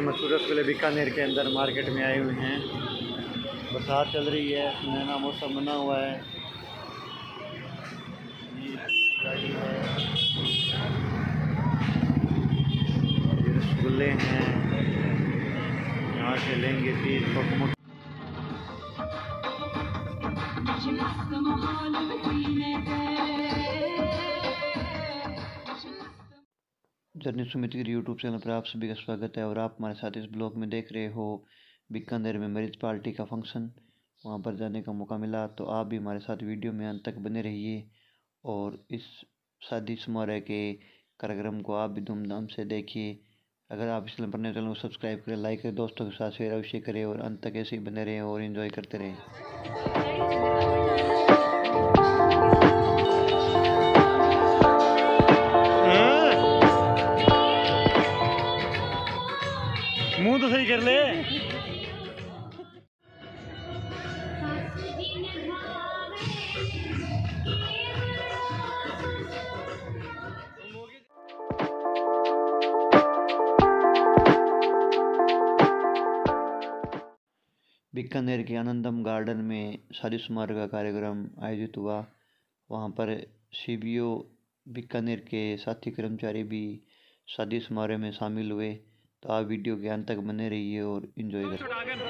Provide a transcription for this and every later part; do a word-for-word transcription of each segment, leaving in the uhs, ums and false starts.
मशहूर रसगुल्ले बीकानेर के अंदर मार्केट में आए हुए हैं। बरसात चल रही है, सुनहरा मौसम बना हुआ है। ये रसगुल्ले हैं, यहाँ से लेंगे तीस पकमो। जर्नी सुमित की यूट्यूब चैनल पर आप सभी का स्वागत है और आप हमारे साथ इस ब्लॉग में देख रहे हो बीकानेर में मैरिज पार्टी का फंक्शन। वहां पर जाने का मौका मिला तो आप भी हमारे साथ वीडियो में अंत तक बने रहिए और इस शादी समारोह के कार्यक्रम को आप भी धूमधाम से देखिए। अगर आप इस चैनल पर नए चैनल को सब्सक्राइब करें, लाइक करें, दोस्तों के साथ शेयर अवश्य करें और अंत तक ऐसे ही बने रहें और एंजॉय करते रहें। मुंह तो सही कर ले। बीकानेर के आनंदम गार्डन में शादी समारोह का कार्यक्रम आयोजित हुआ। वहां पर सीबीओ बीकानेर के साथी कर्मचारी भी शादी समारोह में शामिल हुए। तो आप वीडियो के अंत तक बने रहिए और एंजॉय करें।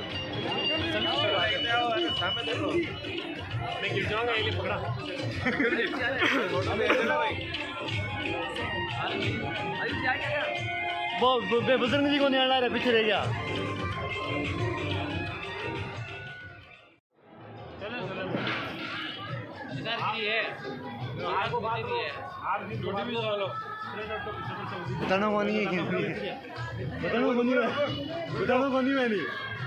वो बुजुर्ग जी को नहीं आना रहा, पीछे रह गया। बताना पानी है क्या? बताना पानी है, बताना पानी है नहीं।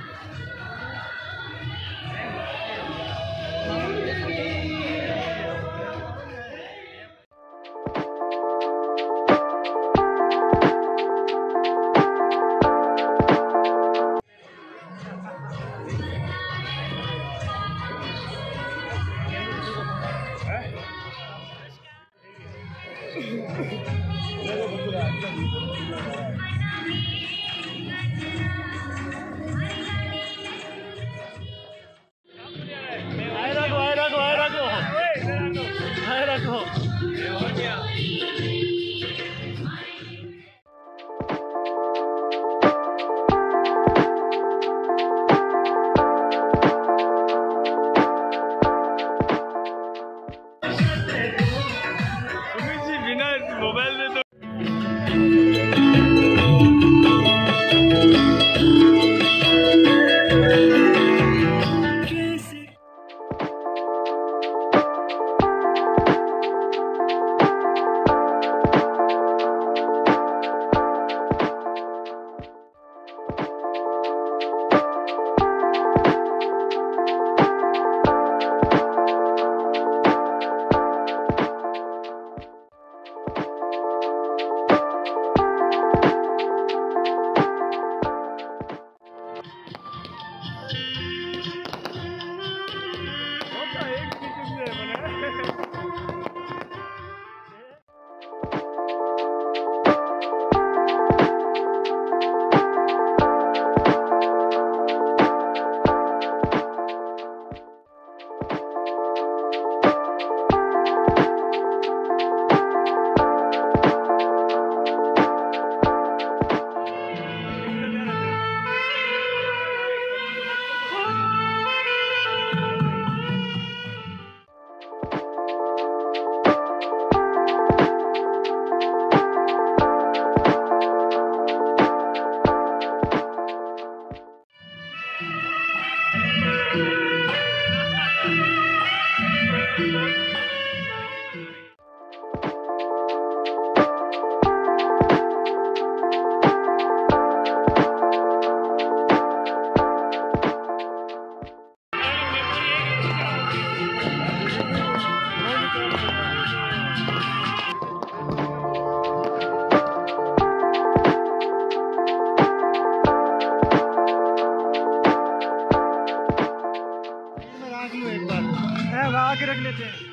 आके रख लेते हैं।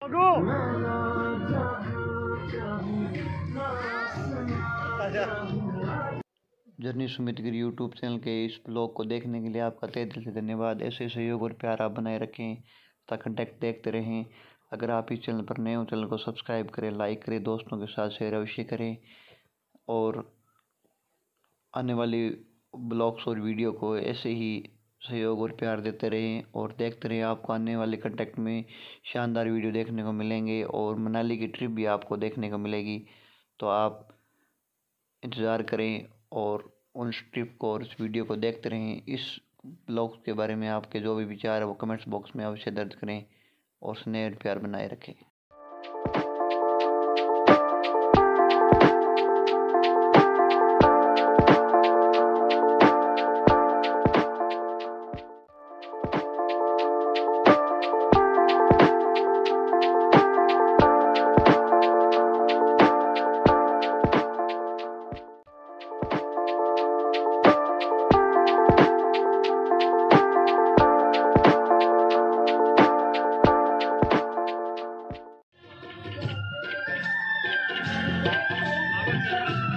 Journey Sumit Giri YouTube channel के इस ब्लॉग को देखने के लिए आपका तहे दिल से धन्यवाद। ऐसे सहयोग और प्यार आप बनाए रखें तथा कंटेक्ट देखते रहें। अगर आप इस चैनल पर नए हो, चैनल को सब्सक्राइब करें, लाइक करें, दोस्तों के साथ शेयर अवश्य करें और आने वाली ब्लॉग्स और वीडियो को ऐसे ही सहयोग और प्यार देते रहें और देखते रहें। आपको आने वाले कंटेक्ट में शानदार वीडियो देखने को मिलेंगे और मनाली की ट्रिप भी आपको देखने को मिलेगी। तो आप इंतज़ार करें और उन ट्रिप को और इस वीडियो को देखते रहें। इस ब्लॉग के बारे में आपके जो भी विचार है वो कमेंट्स बॉक्स में अवश्य दर्ज करें और स्नेह और प्यार बनाए रखें। Thank you.